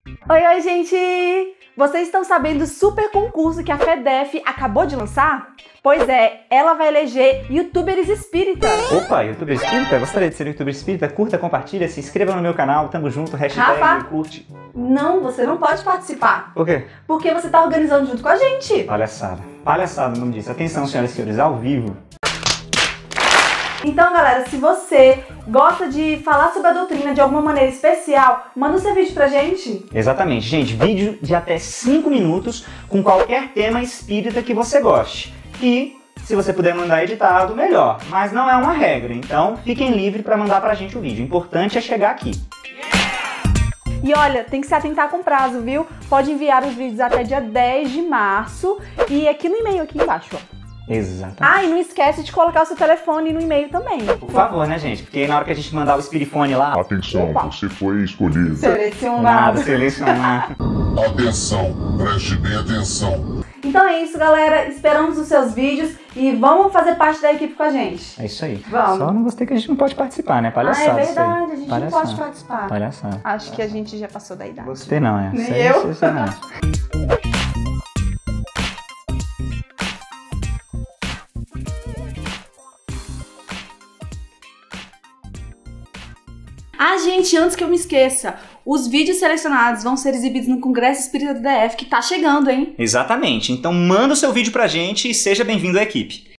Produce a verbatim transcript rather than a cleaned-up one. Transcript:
Oi, oi, gente! Vocês estão sabendo do super concurso que a FEDEF acabou de lançar? Pois é, ela vai eleger youtubers espíritas. Opa, youtuber espírita? Gostaria de ser youtuber espírita? Curta, compartilha, se inscreva no meu canal, tamo junto, hashtag Rafa, curte. Não, você não pode participar. Por quê? Porque você tá organizando junto com a gente. Palhaçada. Palhaçada, não disse. Atenção, senhoras e senhores, ao vivo. Então, galera, se você gosta de falar sobre a doutrina de alguma maneira especial, manda o seu vídeo pra gente. Exatamente, gente. Vídeo de até cinco minutos com qualquer tema espírita que você goste. E, se você puder mandar editado, melhor. Mas não é uma regra, então fiquem livres para mandar pra gente o vídeo. O importante é chegar aqui. E olha, tem que se atentar com prazo, viu? Pode enviar os vídeos até dia dez de março e aqui no e-mail aqui embaixo, ó. Exatamente. Ah, e não esquece de colocar o seu telefone no e-mail também. Por favor, né, gente? Porque na hora que a gente mandar o espirifone lá... Atenção, Opa. você foi escolhido. Selecionado. Selecionado. Atenção, preste bem atenção. Então é isso, galera. Esperamos os seus vídeos e vamos fazer parte da equipe com a gente. É isso aí. Vamos. Só não gostei que a gente não pode participar, né? Palhaçada. Ah, é isso aí. verdade, a gente Palhaçada. não pode participar. Palhaçada. Acho que a gente já passou da idade. Gostei não, é. Nem Isso aí, eu. isso aí não. Ah, gente, antes que eu me esqueça, os vídeos selecionados vão ser exibidos no Congresso Espírita do D F, que tá chegando, hein? Exatamente. Então manda o seu vídeo pra gente e seja bem-vindo à equipe.